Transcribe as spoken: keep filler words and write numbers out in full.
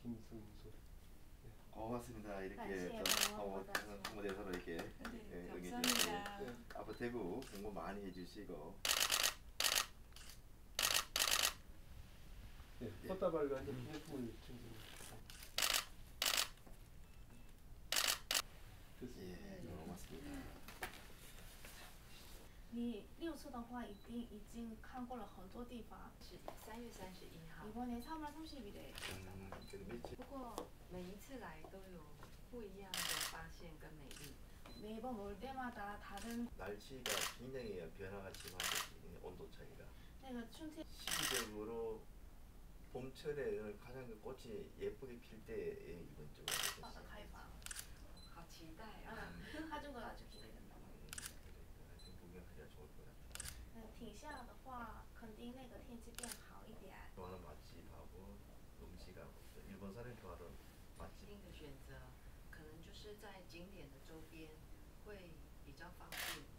김승 소리. 네. 고맙습니다. 이렇게 또 홍보대사로 이렇게 네, 여기 감사합니다. 네. 앞으로 대구 공부 많이 해주시고. 네, 꽃다발과 한 기념품을 준비합니다. 예, 고맙습니다. 你六次的话，一定已经看过了很多地方。 是三月三十一号。 이번에 삼월 삼십일에. 음, 그래도 며칠. 不过每一次来都有不一样的发现跟美丽。 매번 올 때마다 다른. 날씨가 굉장히 변화가 심하거든요. 온도 차이가. 那个春天. 시기적으로 봄철에 가장 그 꽃이 예쁘게 필 때에 이번 주가 되겠어요. 好期待啊！ 하중도 아주 기대된다. 구경하기가 좋을 것 같아요. 挺下的话，肯定那个天气变好一点。 좋아하는 맛집하고 음식하고 또 일본 사람이 좋아하는 맛집. 的选择可能就是在景点的周边会比较方便。